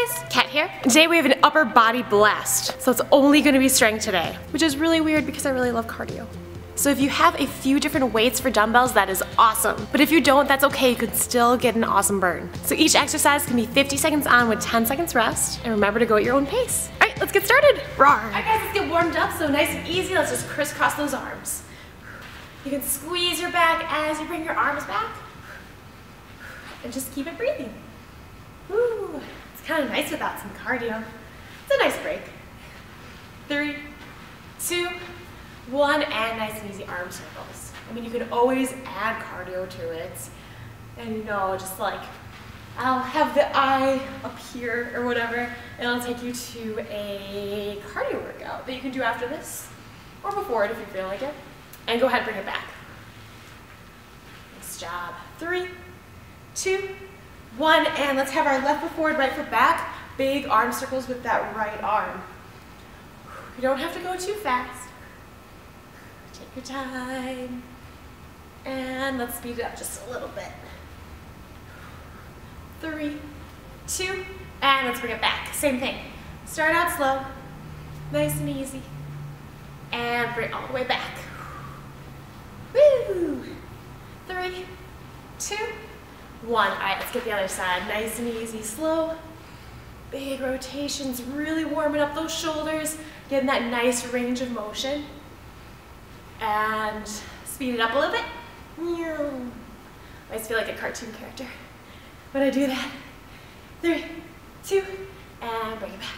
guys, Kat here. Today we have an upper body blast. So it's only gonna be strength today, which is really weird because I really love cardio. So if you have a few different weights for dumbbells, that is awesome. But if you don't, that's okay, you can still get an awesome burn. So each exercise can be 50 seconds on with 10 seconds rest, and remember to go at your own pace. All right, let's get started. Roar. All right guys, let's get warmed up. So nice and easy, let's just crisscross those arms. You can squeeze your back as you bring your arms back, and just keep it breathing. Woo. It's kind of nice without some cardio. It's a nice break. 3, 2, 1, and nice and easy arm circles. I mean, you can always add cardio to it. And you know, just like, I'll have the eye up here or whatever, and I'll take you to a cardio workout that you can do after this, or before it if you feel like it. And go ahead and bring it back. Nice job. 3, 2, 1, and let's have our left foot forward, right foot back. Big arm circles with that right arm. You don't have to go too fast. Take your time. And let's speed it up just a little bit. 3, 2, and let's bring it back. Same thing. Start out slow, nice and easy, and bring it all the way back. Woo! 3, 2, 1. All right, let's get the other side. Nice and easy, slow. Big rotations, really warming up those shoulders, getting that nice range of motion. And speed it up a little bit. I just feel like a cartoon character when I do that. 3, 2, and bring it back.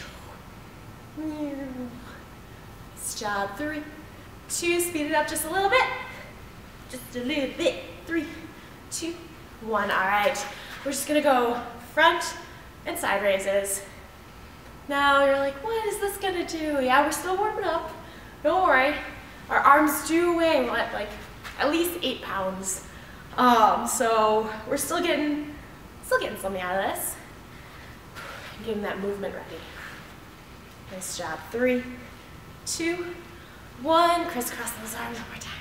Nice job. 3, 2, speed it up just a little bit. Just a little bit. 3, 2, 1. All right, we're just gonna go front and side raises. Now you're like, what is this gonna do? Yeah, we're still warming up. Don't worry. Our arms do weigh what, like at least 8 pounds. So we're still getting something out of this. Getting that movement ready. Nice job. 3, 2, 1. Crisscross those arms one more time.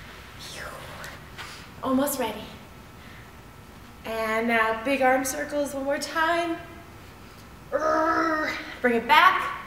Almost ready. And now big arm circles one more time. Bring it back.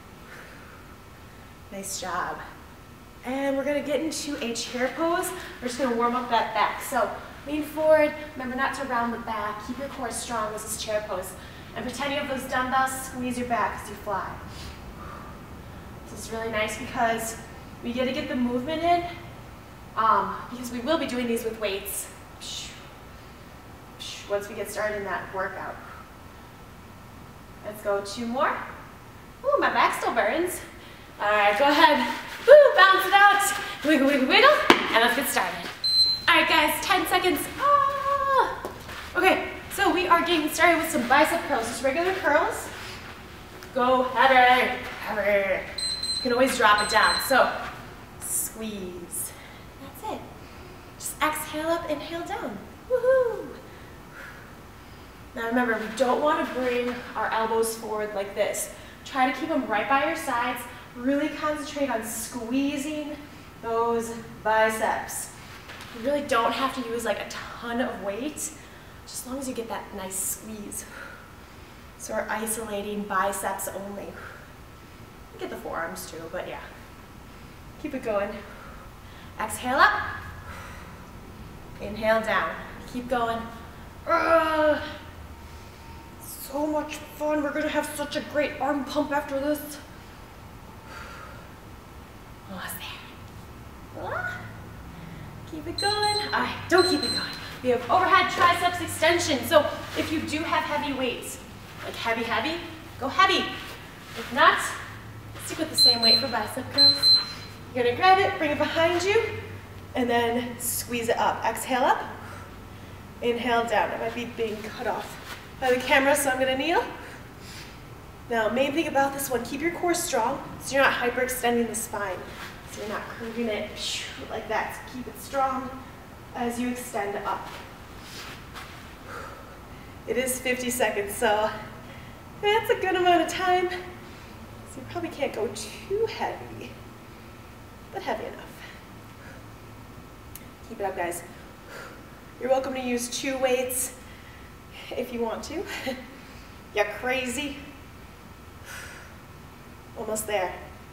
Nice job. And we're gonna get into a chair pose. We're just gonna warm up that back. So lean forward, remember not to round the back. Keep your core strong, this is chair pose. And pretend you have those dumbbells, squeeze your back as you fly. This is really nice because we get to get the movement in, because we will be doing these with weights once we get started in that workout. Let's go 2 more. Ooh, my back still burns. All right, go ahead. Woo, bounce it out. Wiggle, wiggle, wiggle, and let's get started. All right, guys, 10 seconds. Ah. Okay, so we are getting started with some bicep curls, just regular curls. Go heavy, heavy. You can always drop it down. So squeeze. That's it. Just exhale up, inhale down. Woohoo! Now remember, we don't want to bring our elbows forward like this. Try to keep them right by your sides. Really concentrate on squeezing those biceps. You really don't have to use like a ton of weight, just as long as you get that nice squeeze. So we're isolating biceps only. You get the forearms too, but yeah. Keep it going. Exhale up. Inhale down. Keep going. So much fun. We're gonna have such a great arm pump after this. Almost there. Keep it going. All right, don't keep it going. We have overhead triceps extension. So if you do have heavy weights, like heavy, go heavy. If not, stick with the same weight for bicep curls. You're gonna grab it, bring it behind you, and then squeeze it up. Exhale up, inhale down. I might be being cut off by the camera, so I'm gonna kneel. Now, main thing about this one, keep your core strong so you're not hyperextending the spine. So you're not curving it like that. So keep it strong as you extend up. It is 50 seconds, so that's a good amount of time. So you probably can't go too heavy, but heavy enough. Keep it up, guys. You're welcome to use 2 weights if you want to. You're crazy. Almost there.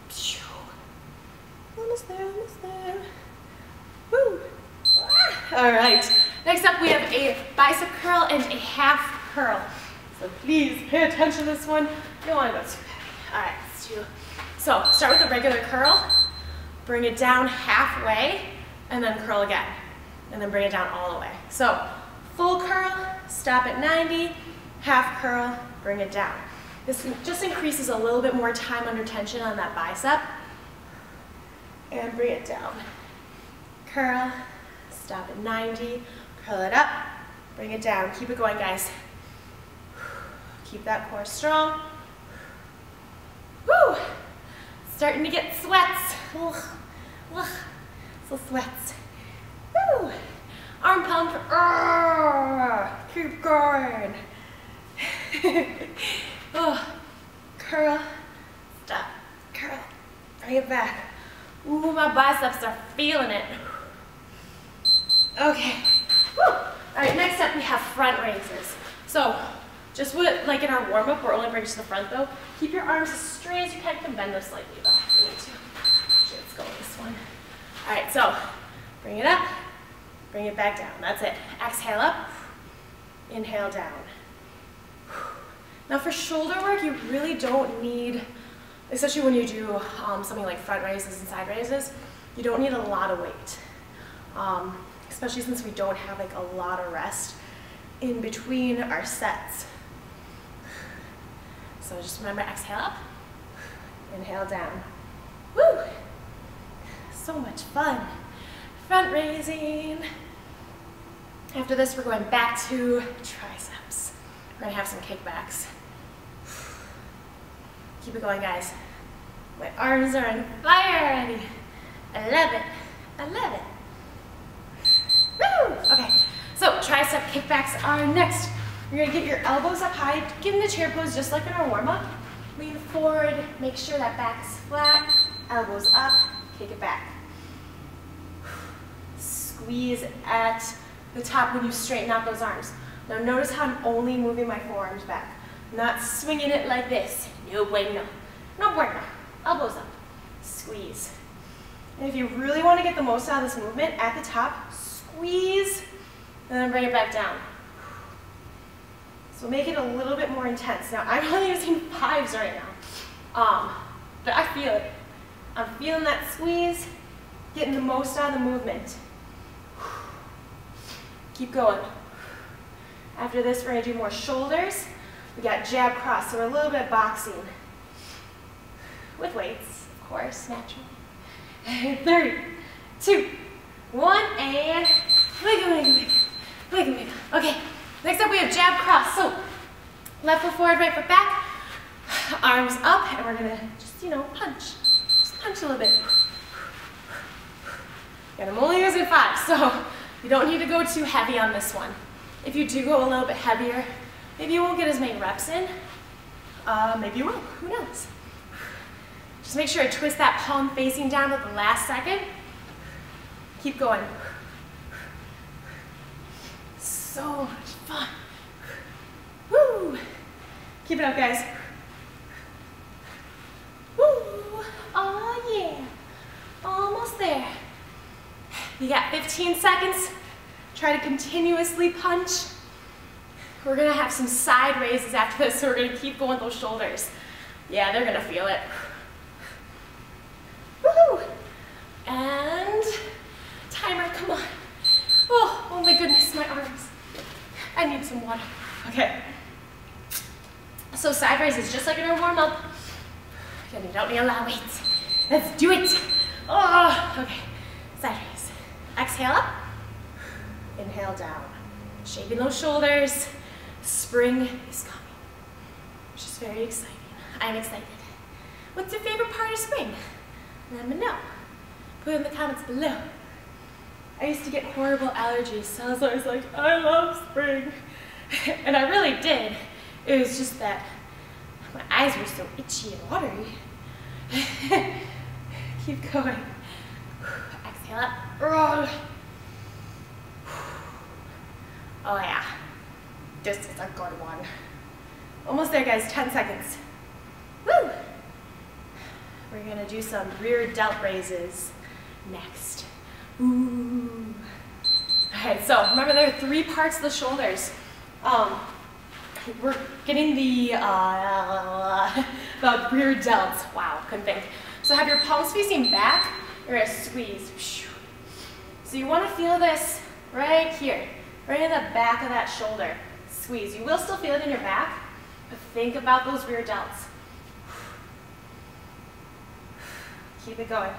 Almost there, almost there. Woo. All right. Next up, we have a bicep curl and a half curl. So please pay attention to this one. You don't want to go too heavy. All right, let's do. So start with a regular curl. Bring it down halfway, and then curl again. And then bring it down all the way. So full curl, stop at 90, half curl, bring it down. This just increases a little bit more time under tension on that bicep. And bring it down. Curl, stop at 90, curl it up, bring it down. Keep it going, guys. Keep that core strong. Woo! Starting to get sweats. Ugh. Ugh. So sweats. Woo! Arm pump. Keep going. Oh. Curl. Stop. Curl. Bring it back. Ooh, my biceps are feeling it. Okay. Woo. All right, next up we have front raises. So, just like in our warm-up, we're only bringing to the front though. Keep your arms as straight as you can. You can bend them slightly though. If you need to. Actually, let's go with this one. All right, so bring it up, bring it back down. That's it. Exhale up, inhale down. Now for shoulder work, you really don't need, especially when you do something like front raises and side raises, you don't need a lot of weight. Especially since we don't have like a lot of rest in between our sets. So just remember, exhale up, inhale down. Woo! So much fun. Front raising. After this, we're going back to triceps. We're gonna have some kickbacks. Keep it going, guys. My arms are on fire already. I love it. I love it. Woo! Okay, so tricep kickbacks are next. You're gonna get your elbows up high, get in the chair pose just like in our warm-up. Lean forward, make sure that back is flat, elbows up, kick it back. Squeeze at the top when you straighten out those arms. Now notice how I'm only moving my forearms back, not swinging it like this. No bueno. No bueno. Elbows up. Squeeze. And if you really want to get the most out of this movement, at the top, squeeze, and then bring it back down. So make it a little bit more intense. Now I'm only using 5s right now, but I feel it. I'm feeling that squeeze, getting the most out of the movement. Keep going. After this, we're gonna do more shoulders. We got jab cross, so we're a little bit boxing. With weights, of course, naturally. 3, 2, 1, and wiggle, wiggle, wiggle, wiggle, wiggle. Okay, next up we have jab cross. So left foot forward, right foot back, arms up, and we're gonna just, punch. Just punch a little bit. And I'm only using 5, so you don't need to go too heavy on this one. If you do go a little bit heavier, maybe you won't get as many reps in. Maybe you will, who knows? Just make sure to twist that palm facing down at the last second. Keep going. So much fun. Woo! Keep it up, guys. Woo! Oh yeah. Almost there. You got 15 seconds. Try to continuously punch. We're gonna have some side raises after this, so we're gonna keep going with those shoulders. Yeah, they're gonna feel it. Woohoo! And timer, come on. Oh my goodness, my arms. I need some water. Okay. So side raises, just like in our warm-up. Again, you don't need a lot of weight. Let's do it. Oh, okay. Side raise. Exhale up. Inhale down. Shaping those shoulders. Spring is coming, which is very exciting. I'm excited. What's your favorite part of spring? Let me know. Put it in the comments below. I used to get horrible allergies, so I was always like, I love spring. And I really did. It was just that my eyes were so itchy and watery. Keep going. Exhale up. Roll. Oh yeah. This is a good one. Almost there, guys, 10 seconds. Woo! We're gonna do some rear delt raises next. Ooh. All right, so remember there are 3 parts of the shoulders. We're getting the rear delts. Wow, couldn't think. So have your palms facing back, you're gonna squeeze. So you wanna feel this right here, right in the back of that shoulder. Squeeze. You will still feel it in your back, but think about those rear delts. Keep it going.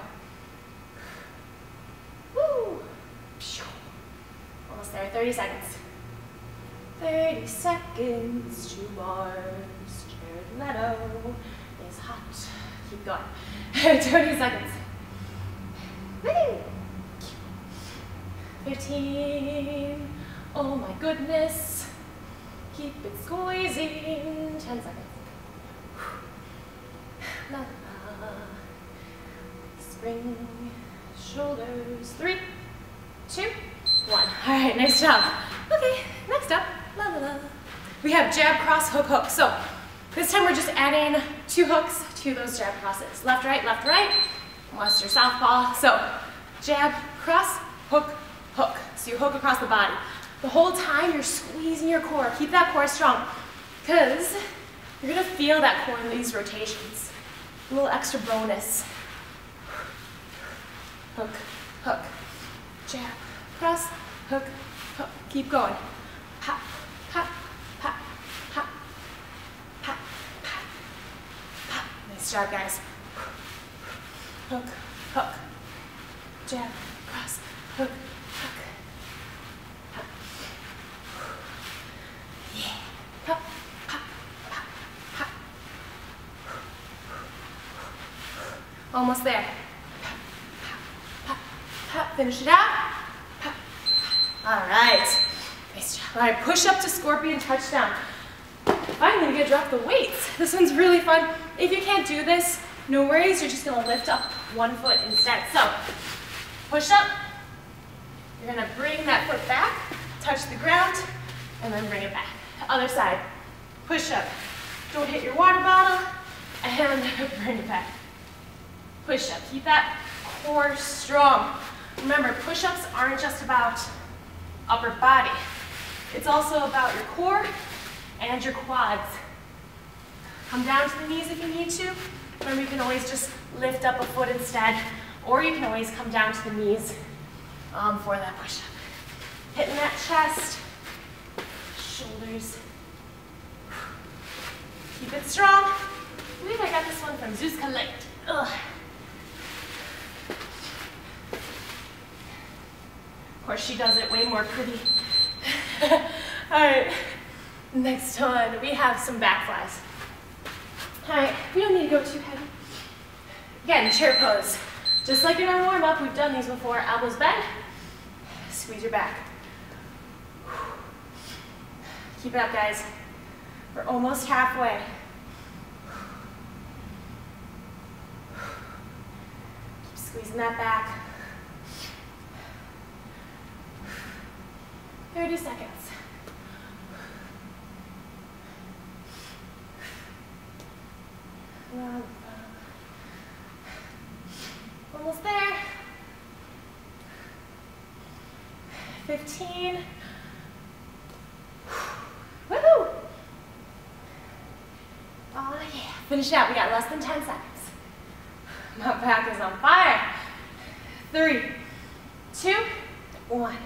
Woo! Almost there, 30 seconds. 30 seconds to Mars. Jared Leto is hot. Keep going. 20 seconds. Woo! 15. Oh my goodness. Keep it squeezing. 10 seconds. La, la. Spring. Shoulders. 3, 2, 1. All right, nice job. Okay, next up, la la la. We have jab, cross, hook, hook. So this time we're just adding 2 hooks to those jab crosses. Left, right, unless you're southpaw. So jab, cross, hook, hook. So you hook across the body. The whole time you're squeezing your core. Keep that core strong because you're gonna feel that core in these rotations. A little extra bonus. Hook, hook, jab, cross, hook, hook. Keep going. Pop, pop, pop, pop, pop, pop, pop. Nice job, guys. Hook, hook, jab, cross, hook, hook, pop. Yeah. Pop, pop, pop, pop. Almost there. Finish it out. All right. Nice job. All right, push up to scorpion touchdown. Finally, we get to drop the weights. This one's really fun. If you can't do this, no worries. You're just gonna lift up 1 foot instead. So, push up. You're gonna bring that foot back, touch the ground, and then bring it back. Other side. Push up. Don't hit your water bottle, and bring it back. Push up. Keep that core strong. Remember, push-ups aren't just about upper body. It's also about your core and your quads. Come down to the knees if you need to. Remember, you can always just lift up a foot instead, or you can always come down to the knees for that push-up. Hitting that chest, shoulders. Keep it strong. I believe I got this one from Zeus Collect. Ugh. Of course, she does it way more pretty. All right, next one, we have some back flies. All right, we don't need to go too heavy. Again, chair pose. Just like in our warm-up, we've done these before. Elbows bent, squeeze your back. Keep it up, guys. We're almost halfway. Keep squeezing that back. 30 seconds. Almost there. 15. Woohoo! Oh yeah. Finish out. We got less than 10 seconds. My back is on fire. 3, 2, 1.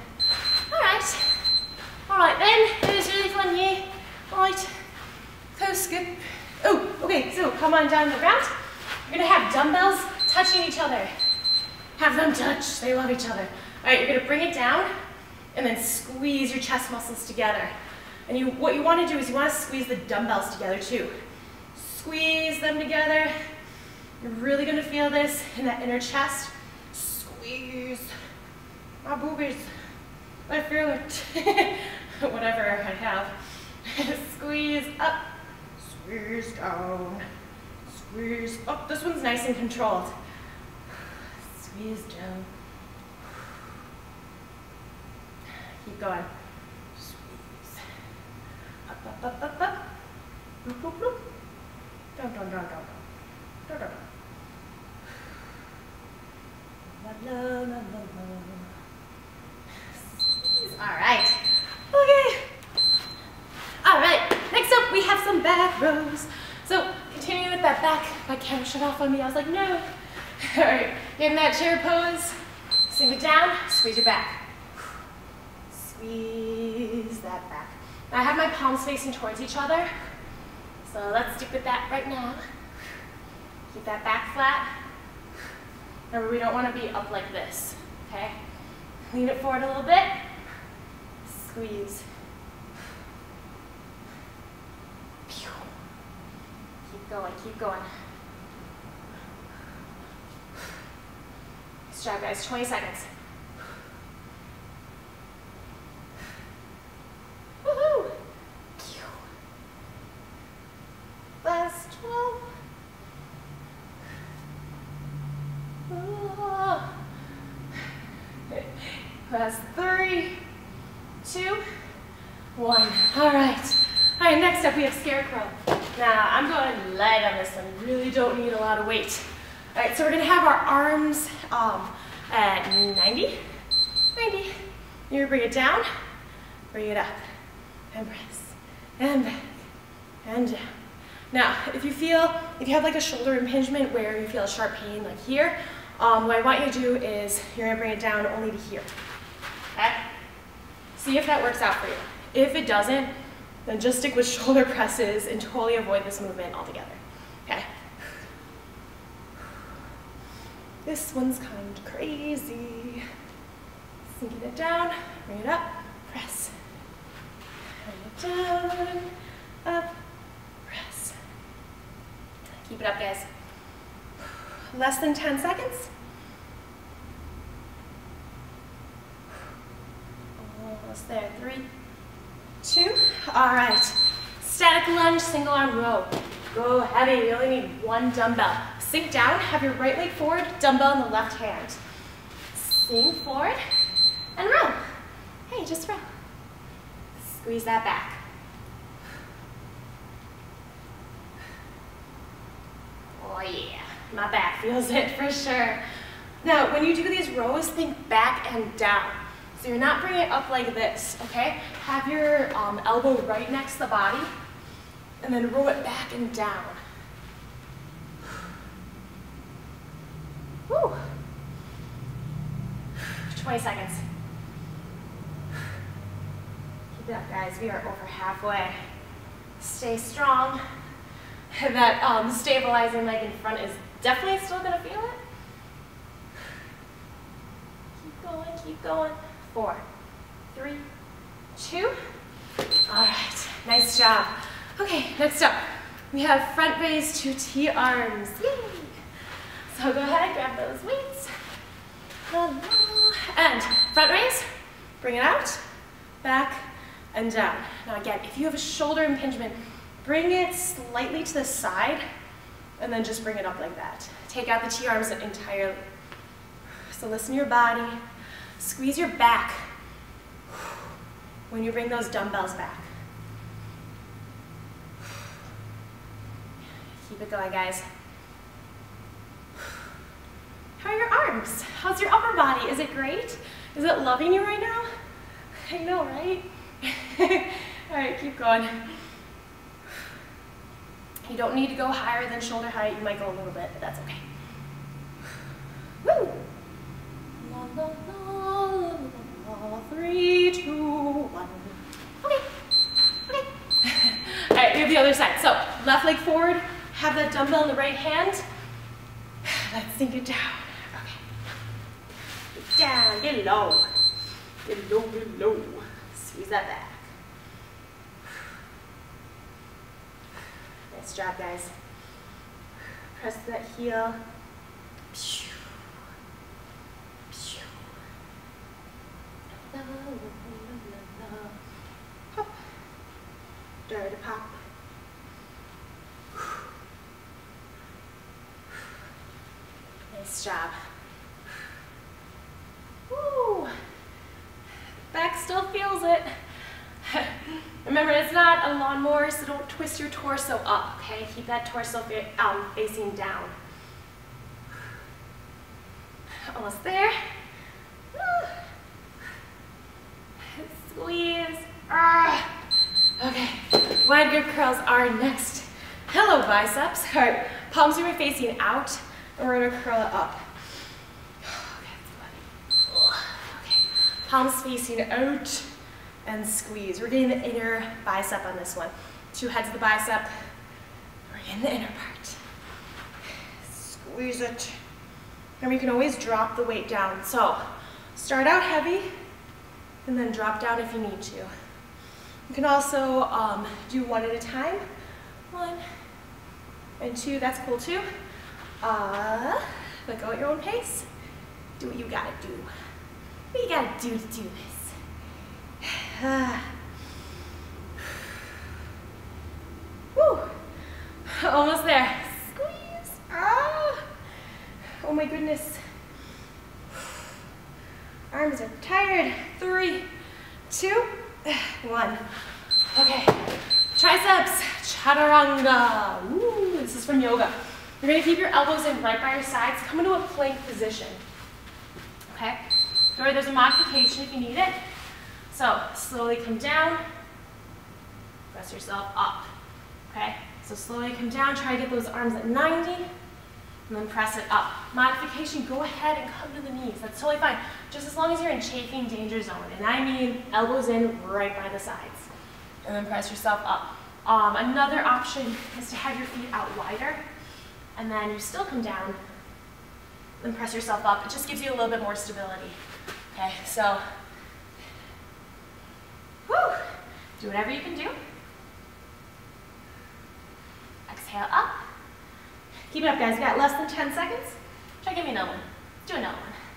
All right then, it was really fun, yeah. All right, close, good. Oh, okay, so come on down to the ground. You're gonna have dumbbells touching each other. Have them touch, they love each other. All right, you're gonna bring it down and then squeeze your chest muscles together. And what you wanna do is you wanna squeeze the dumbbells together too. Squeeze them together. You're really gonna feel this in that inner chest. Squeeze my boobies. I feel it. Whatever I have. Squeeze up, squeeze down, squeeze up. This one's nice and controlled. Squeeze down. Keep going. Squeeze. Up, up, up, up, up. Bloop, bloop, bloop. Dun, dun, dun, dun, dun. Dun, dun, dun. La, la, la, la, la. All right. Okay. All right. Next up, we have some back rows. So continue with that back. My camera shut off on me. I was like, no. All right. Get in that chair pose. Sink it down. Squeeze your back. Squeeze that back. Now I have my palms facing towards each other. So let's stick with that right now. Keep that back flat. Remember, we don't want to be up like this, okay? Lean it forward a little bit. Squeeze. Keep going, keep going. Nice job, guys. 20 seconds. Woohoo! Last 12. Oh. Last 3, 2, 1. All right. All right, next up we have scarecrow. Now I'm going light on this one. Really don't need a lot of weight. All right, so we're gonna have our arms at 90. You're gonna bring it down, bring it up, and press, and back, and down. Now, if you have like a shoulder impingement where you feel a sharp pain like here, what I want you to do is you're gonna bring it down only to here, okay? See if that works out for you. If it doesn't, then just stick with shoulder presses and totally avoid this movement altogether, okay? This one's kind of crazy. Sinking it down, bring it up, press. Bring it down, up, press. Keep it up, guys. Less than 10 seconds. Almost there. 3, 2. All right. Static lunge, single arm row. Go heavy. You only need 1 dumbbell. Sink down. Have your right leg forward, dumbbell in the left hand. Sink forward and row. Hey, just row. Squeeze that back. Oh yeah, my back feels it for sure. Now, when you do these rows, think back and down. So you're not bringing it up like this, okay? Have your elbow right next to the body, and then row it back and down. Woo. 20 seconds. Keep it up, guys. We are over halfway. Stay strong. That stabilizing leg in front is definitely still gonna feel it. Keep going, keep going. 4, 3, 2. All right, nice job. Okay, next up, we have front raise to T-arms. Yay! So go ahead, grab those weights. And front raise, bring it out, back, and down. Now again, if you have a shoulder impingement, bring it slightly to the side, and then just bring it up like that. Take out the T-arms entirely. So listen to your body. Squeeze your back when you bring those dumbbells back. Keep it going, guys. How are your arms? How's your upper body? Is it great? Is it loving you right now? I know, right? All right, keep going. You don't need to go higher than shoulder height. You might go a little bit, but that's okay. Woo! La, la, la, la, la, 3, 2, 1. Okay. Okay. All right, we have the other side. So left leg forward. Have that dumbbell in the right hand. Let's sink it down. Okay. Get down. Get low. Get low. Get low. Squeeze that back. Nice job, guys. Press that heel. Pop. Dare to pop. Nice job. Woo! Back still feels it. Remember, it's not a lawnmower, so don't twist your torso up, okay? Keep that torso facing down. Almost there. Squeeze. Okay, wide grip curls are next. Hello, biceps. All right, palms are facing out, and we're gonna curl it up. Okay, palms facing out and squeeze. We're getting the inner bicep on this one. 2 heads of the bicep. We're getting the inner part. Squeeze it. And you can always drop the weight down. So start out heavy and then drop down if you need to. You can also do 1 at a time. 1 and 2, that's cool too. But go at your own pace. Do what you gotta do. What you gotta do to do this. Woo. Almost there. Squeeze. Oh my goodness. Arms are tired. 3, 2, 1. Okay. Triceps, chaturanga. Ooh, this is from yoga. You're gonna keep your elbows in right by your sides. Come into a plank position. Okay? Or there's a modification if you need it. So slowly come down. Press yourself up. Okay? So slowly come down. Try to get those arms at 90. And then press it up. Modification, go ahead and come to the knees. That's totally fine. Just as long as you're in chafing danger zone. And I mean elbows in right by the sides. And then press yourself up. Another option is to have your feet out wider. And then you still come down. Then press yourself up. It just gives you a little bit more stability. Okay, so, woo! Do whatever you can do. Exhale up. Keep it up, guys. We got less than 10 seconds. Try give me another one. Do another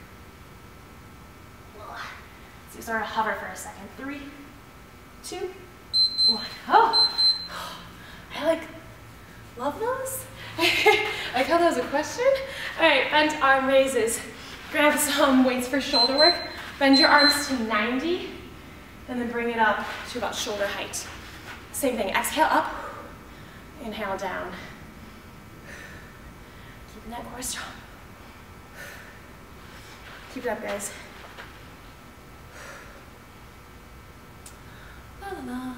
one. So you sort of hover for a second. 3, 2, 1. Oh, I love those. I thought that was a question. All right, bent arm raises. Grab some weights for shoulder work. Bend your arms to 90, and then bring it up to about shoulder height. Same thing. Exhale up. Inhale down. Keeping that core strong. Keep it up, guys. La la la.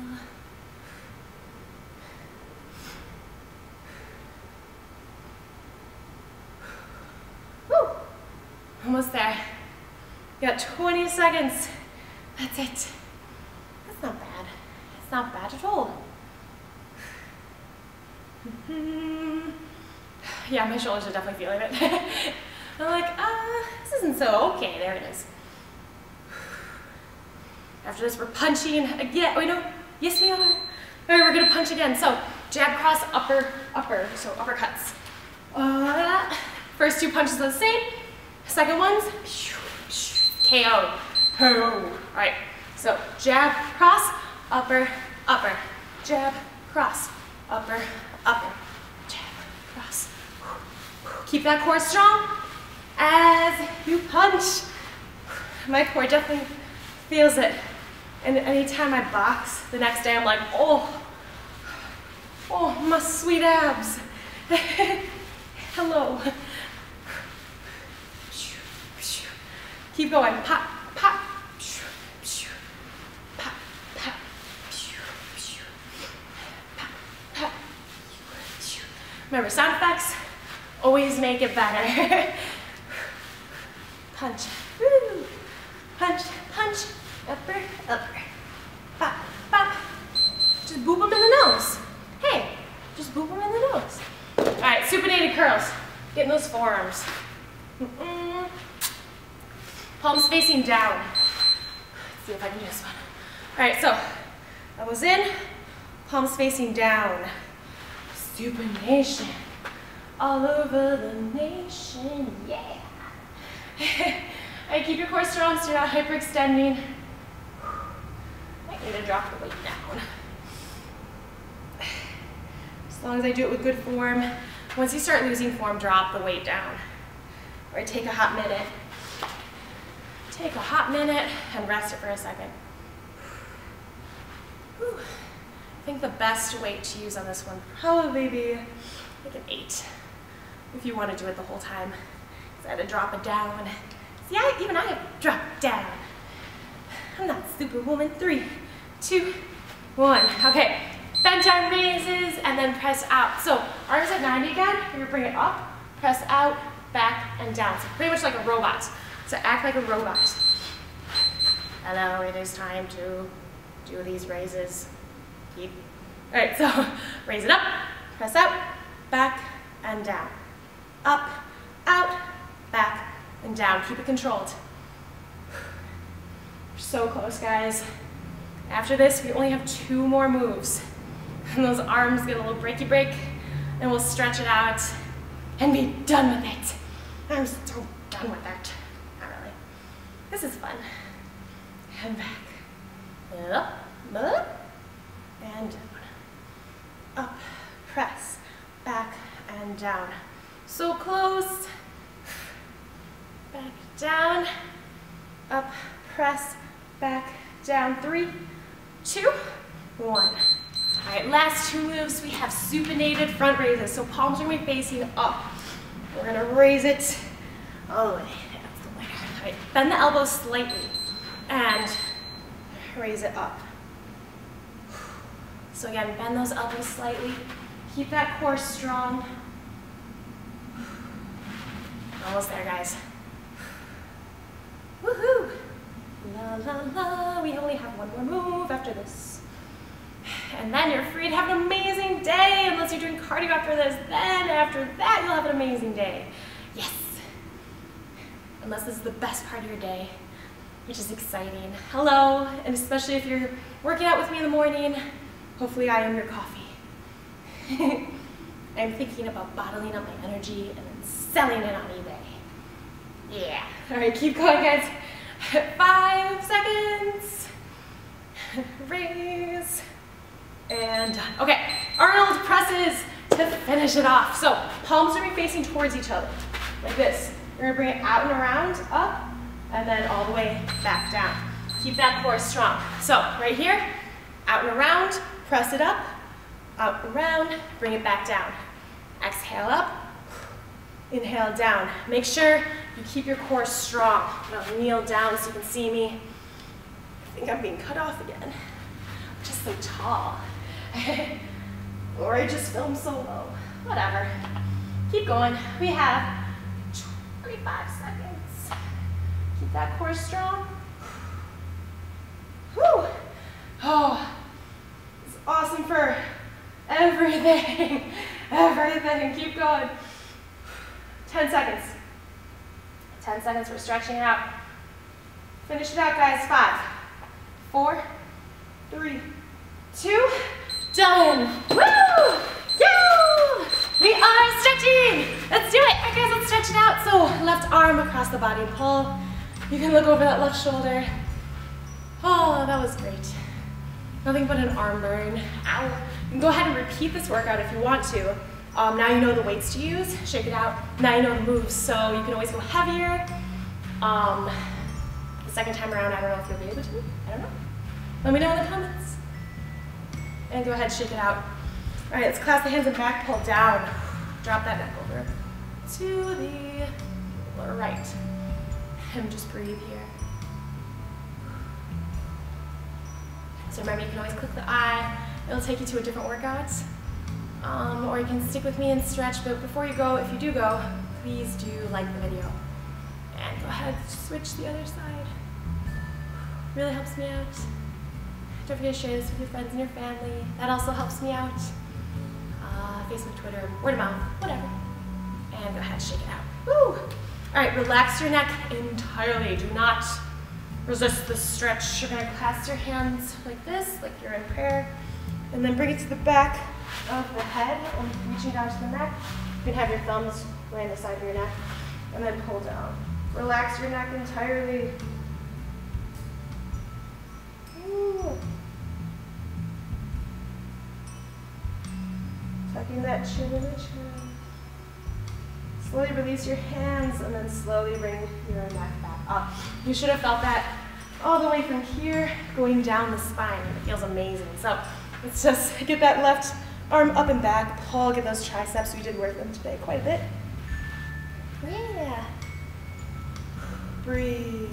Woo! Almost there. You got 20 seconds. That's it. That's not bad. It's not bad at all. Yeah, my shoulders are definitely feeling it. I'm like, this isn't so okay. There it is. After this, we're punching again. Wait, no. Yes, we are. All right, we're gonna punch again. So, jab, cross, upper, upper. So, uppercuts. First 2 punches are the same. Second ones, KO. All right. So, jab, cross, upper, upper. Jab, cross, upper, upper. Jab, cross. Keep that core strong as you punch. My core definitely feels it. And anytime I box, the next day I'm like, oh, my sweet abs. Hello. Keep going. Pop, pop. Pop, pop. Pop, pop. Remember, sound effects always make it better. Punch. Woo. Punch, punch. Upper, upper. Pop, pop. Just boop them in the nose. Hey, just boop them in the nose. All right, supinated curls. Getting those forearms. Palms facing down. Let's see if I can do this one. All right, so elbows in, palms facing down. Supination. All over the nation, yeah. All right, keep your core strong so you're not hyperextending. Might need to drop the weight down. As long as I do it with good form. Once you start losing form, drop the weight down. Or take a hot minute. Take a hot minute and rest it for a second. Whew. think the best weight to use on this one probably be like an 8 if you want to do it the whole time. So I had to drop it down. See, even I have dropped down. I'm not Superwoman. 3, 2, 1. Okay, bend down raises and then press out. So arms at 90 again. You're gonna bring it up, press out, back, and down. So pretty much like a robot. So act like a robot. Hello, it is time to do these raises. Keep. All right, so raise it up, press out, back, and down. Up, out, back, and down. Keep it controlled. We're so close, guys. After this, we only have 2 more moves. And those arms get a little breaky break, and we'll stretch it out and be done with it. I'm so done with it. Not really. This is fun. And back. Up, and down. Up, press, back, and down. So close. Back, down. Up, press, back, down. 3, 2, 1. All right, last 2 moves. We have supinated front raises. So palms are going to be facing up. We're going to raise it all the way. That's the winner. All right, bend the elbows slightly and raise it up. So again, bend those elbows slightly. Keep that core strong. Almost there, guys. Woohoo! La la la. We only have 1 more move after this. And then you're free to have an amazing day, unless you're doing cardio after this. Then after that, you'll have an amazing day. Yes. Unless this is the best part of your day, which is exciting. Hello, and especially if you're working out with me in the morning, hopefully I am your coffee. I'm thinking about bottling up my energy and then selling it on eBay. Yeah. All right, keep going, guys. 5 seconds. Raise. And done. Okay, Arnold presses to finish it off. So palms are facing towards each other, like this. You're gonna bring it out and around, up, and then all the way back down. Keep that core strong. So right here, out and around, press it up, out and around, bring it back down. Exhale up, inhale down. Make sure you keep your core strong. I'll kneel down so you can see me. I think I'm being cut off again. I'm just so tall. Or I just filmed so low. Whatever. Keep going. We have 25 seconds. Keep that core strong. Whew. Oh, it's awesome for everything. Everything. Keep going. 10 seconds. 10 seconds for stretching it out. Finish it out, guys. 5, 4, 3, 2, done. Woo! Yeah! We are stretching. Let's do it. All right, guys, let's stretch it out. So left arm across the body, pull. You can look over that left shoulder. Oh, that was great. Nothing but an arm burn. Ow. You can go ahead and repeat this workout if you want to. Now you know the weights to use. Shake it out. Now you know the moves, so you can always go heavier. The second time around, I don't know if you'll be able to. I don't know. Let me know in the comments. And go ahead, shake it out. All right, let's clasp the hands and back, pull down. Drop that neck over to the right. And just breathe here. So remember, you can always click the eye. It'll take you to a different workout. Or you can stick with me and stretch, but before you go, if you do go, please do like the video. And go ahead, switch the other side. Really helps me out. Don't forget to share this with your friends and your family. That also helps me out. Facebook, Twitter, word of mouth, whatever. And go ahead, shake it out. Woo! All right, relax your neck entirely. Do not resist the stretch. You're gonna clasp your hands like this, like you're in prayer, and then bring it to the back of the head and reaching down to the neck. You can have your thumbs lay on the side of your neck, and then pull down. Relax your neck entirely. Ooh. Tucking that chin in the chin. Slowly release your hands and then slowly bring your neck back up. You should have felt that all the way from here going down the spine. It feels amazing. So Let's just get that left arm up and back, pull, get those triceps. We did work them today quite a bit. Yeah. Breathe.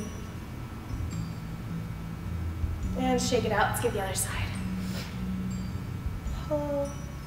And shake it out. Let's get the other side. Pull.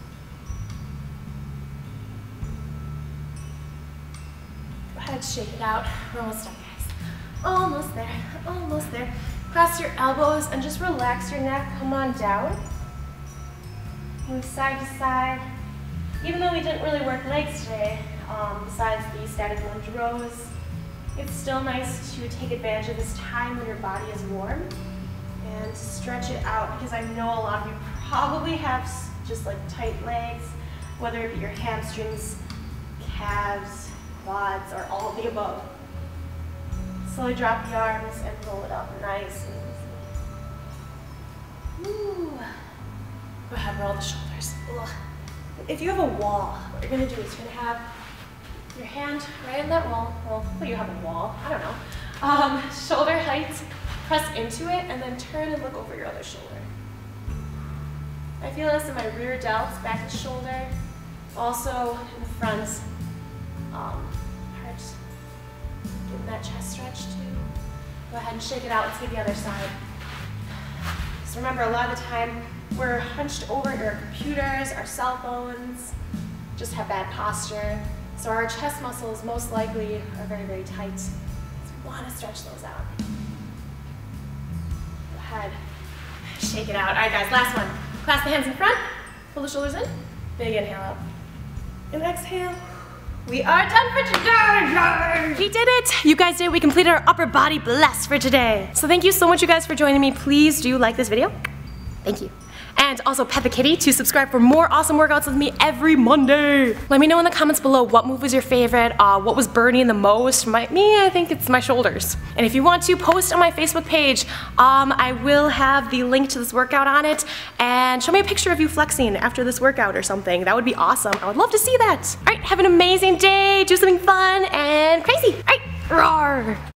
Go ahead, shake it out. We're almost done, guys. Almost there. Almost there. Cross your elbows and just relax your neck. Come on down. Move side to side. Even though we didn't really work legs today, besides the static lunge rows, it's still nice to take advantage of this time when your body is warm and stretch it out, because I know a lot of you probably have just like tight legs, whether it be your hamstrings, calves, quads, or all of the above. Slowly drop the arms and roll it up nice and easy. Ooh. Go ahead, roll the shoulders. Ugh. If you have a wall, what you're gonna do is you're gonna have your hand right in that wall. Well, you have a wall, I don't know. Shoulder height, press into it, and then turn and look over your other shoulder. I feel this in my rear delts, back and shoulder, also in the front part. Getting that chest stretch too. Go ahead and shake it out. Let's get the other side. So remember, a lot of the time we're hunched over our computers, our cell phones, just have bad posture. So our chest muscles most likely are very, very tight. So we want to stretch those out. Go ahead, shake it out. All right, guys, last one. Clasp the hands in front, pull the shoulders in, big inhale up. And exhale. We are done for today! We did it! You guys did it. We completed our upper body bless for today. So thank you so much, you guys, for joining me. Please do like this video. Thank you. And also pet the kitty to subscribe for more awesome workouts with me every Monday. Let me know in the comments below what move was your favorite, what was burning the most. I think it's my shoulders. And if you want to post on my Facebook page, I will have the link to this workout on it, and show me a picture of you flexing after this workout or something. That would be awesome. I would love to see that. All right, have an amazing day, do something fun and crazy. All right, roar.